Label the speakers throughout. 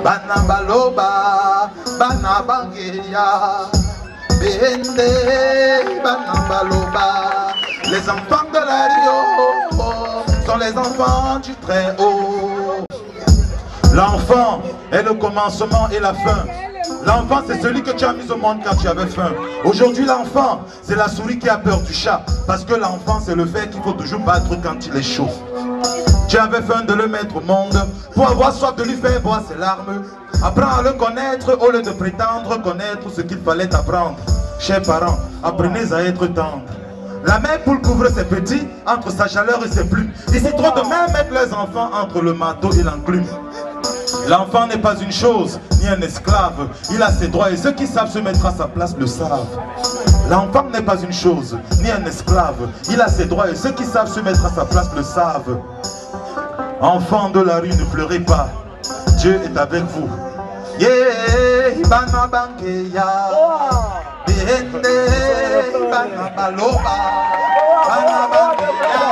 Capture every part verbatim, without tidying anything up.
Speaker 1: Bana baloba, bana bangeya, bende, bana baloba. Les enfants de la Rio sont les enfants du Très-Haut. L'enfant est le commencement et la fin. L'enfant, c'est celui que tu as mis au monde quand tu avais faim. Aujourd'hui, l'enfant, c'est la souris qui a peur du chat. Parce que l'enfant, c'est le fait qu'il faut toujours battre quand il est chaud. Tu avais faim de le mettre au monde. Pour avoir soif de lui faire boire ses larmes. Apprends à le connaître au lieu de prétendre connaître ce qu'il fallait apprendre. Chers parents, apprenez à être tendres. La mère poule couvre ses petits entre sa chaleur et ses plumes. Ici, trop de mères mettent leurs enfants entre le marteau et l'enclume. L'enfant n'est pas une chose, ni un esclave. Il a ses droits et ceux qui savent se mettre à sa place le savent. L'enfant n'est pas une chose, ni un esclave. Il a ses droits et ceux qui savent se mettre à sa place le savent. Enfants de la rue, ne pleurez pas. Dieu est avec vous. Yeah, bana bangeya, bende, bana baloba, bana bangeya,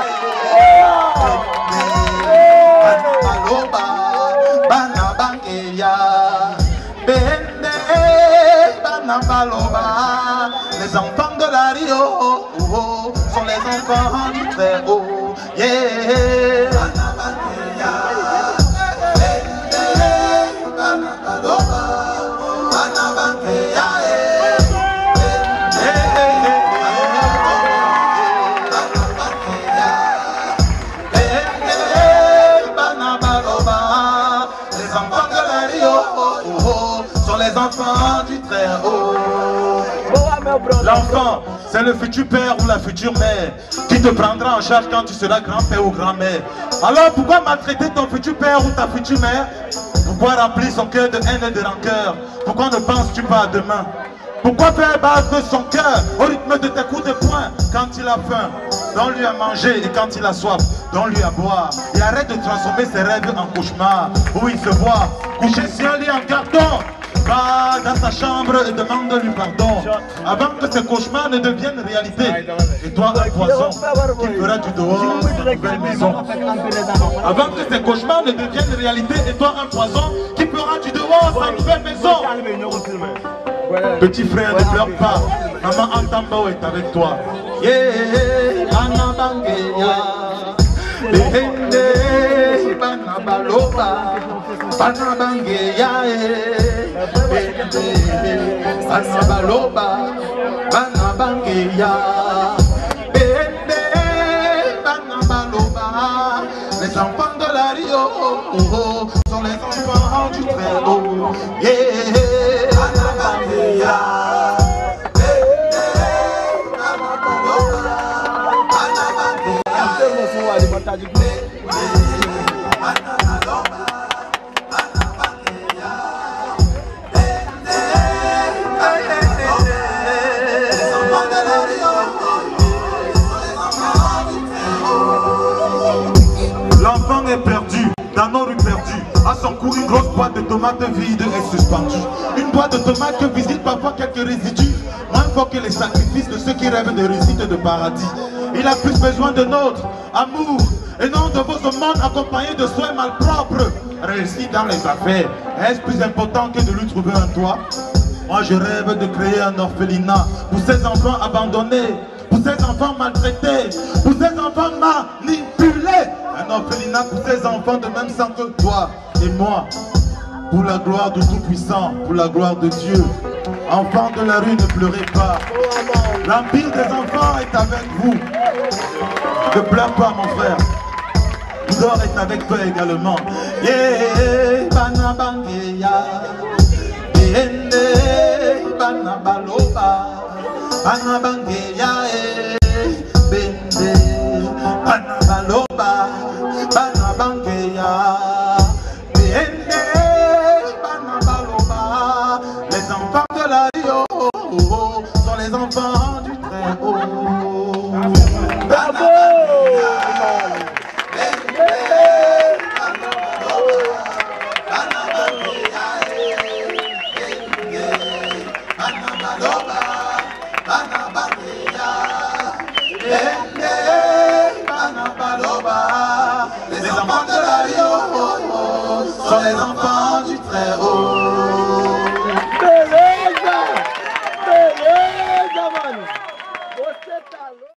Speaker 1: bana baloba. Bana bangeya, bende, bana baloba. Les enfants de la Rio oh, sont les enfants du Très-Haut. Yeah. Bana bangeya, bende, bana baloba. Bana bangeya, bende, bana bangeya, bende, bana baloba. Les enfants de la Rio oh, oh, sont les enfants du Très-Haut. L'enfant, c'est le futur père ou la future mère qui te prendra en charge quand tu seras grand-père ou grand-mère. Alors pourquoi maltraiter ton futur père ou ta future mère? Pourquoi remplir son cœur de haine et de rancœur? Pourquoi ne penses-tu pas à demain? Pourquoi faire battre son cœur au rythme de tes coups de poing quand il a faim? Donne-lui à manger et quand il a soif, donne-lui à boire. Et arrête de transformer ses rêves en cauchemars où il se voit couché sur un lit en carton. Va dans sa chambre et demande-lui pardon avant que ces cauchemars ne deviennent réalité. Et toi, un poison qui fera du dehors sa nouvelle maison. Avant que ces cauchemars ne deviennent réalité. Et toi, un poison qui fera du dehors sa nouvelle maison. Petit frère, ne pleure pas. Maman Antambao est avec toi. Yeah, Anna Bangeya, Behende, Bana Baloba, Bana Bangeya, Behende, Bana Baloba, Bana Bangeya, Behende, Bana Baloba. Les enfants de la Rio oh, oh, sont les enfants du Très-Haut. Yeah, Bana Bangeya. L'enfant est perdu, dans nos rues perdues. À son cou, une grosse boîte de tomates vide est suspendue. Une boîte de tomates que visite parfois quelques résidus. Moins fort que les sacrifices de ceux qui rêvent de réussite et de paradis. Il a plus besoin de notre amour et non de vos aumônes accompagnés de soins malpropres. Réussir dans les affaires, est-ce plus important que de lui trouver un toit? Moi je rêve de créer un orphelinat pour ces enfants abandonnés, pour ces enfants maltraités, pour ces enfants manipulés. Un orphelinat pour ces enfants de même sang que toi et moi. Pour la gloire du Tout-Puissant, pour la gloire de Dieu. Enfants de la rue, ne pleurez pas. L'empire des enfants est avec vous. Ne pleure pas mon frère. L'or est avec toi également. Yeah, Bana Bangeya, Bende, Bana Baloba, Bana Bangeya, Bende, Bana Baloba, Bana Bangeya, Bende, Bana Baloba. Les enfants de la Rio oh, oh, sont les enfants du Très-Haut. Bravo! Bana Baloba, Bana Bangeya.
Speaker 2: Talo.